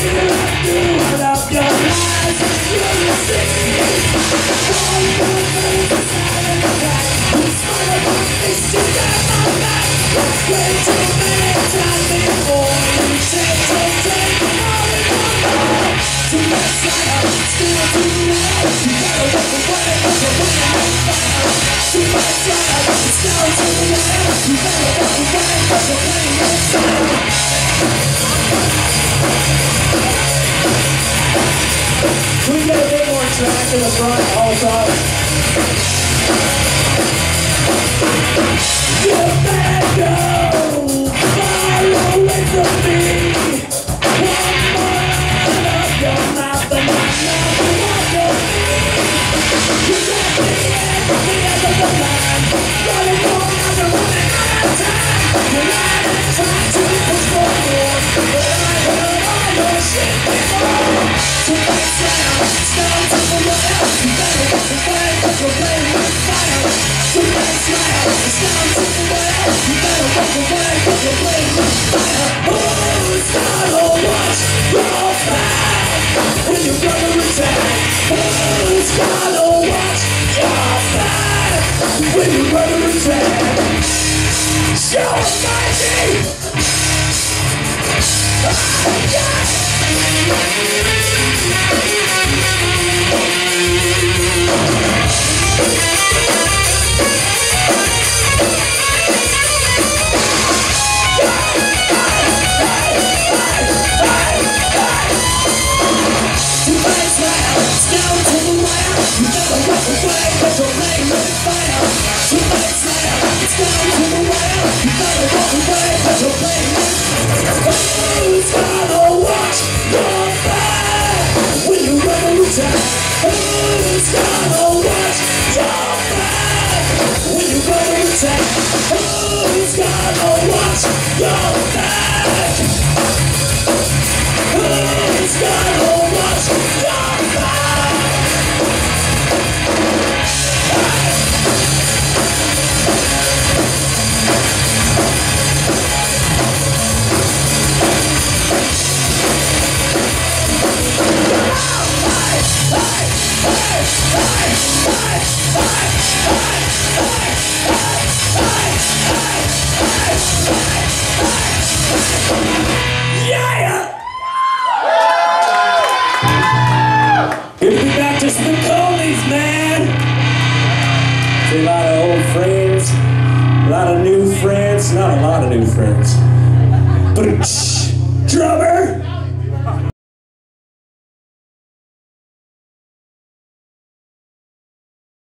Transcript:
Can we get a bit more track in the front, all across? You better go far away from me. One more out of your mouth and my mouth will walk on me. You got the end of the line. Running on, I'm running out of time. You're not trying to push forward, but I heard all your shit before. So let's it's down to the wire. You better walk away, cause we're playing with fire. So let's it's down to the wire. You better walk away, cause we're playing with fire. Who's gonna watch your back when you're gonna attack? Who's gonna watch your back when you're gonna attack? Show me! Give me back to SPICOLI'S, man! See, a lot of old friends, a lot of new friends, not a lot of new friends. But drummer!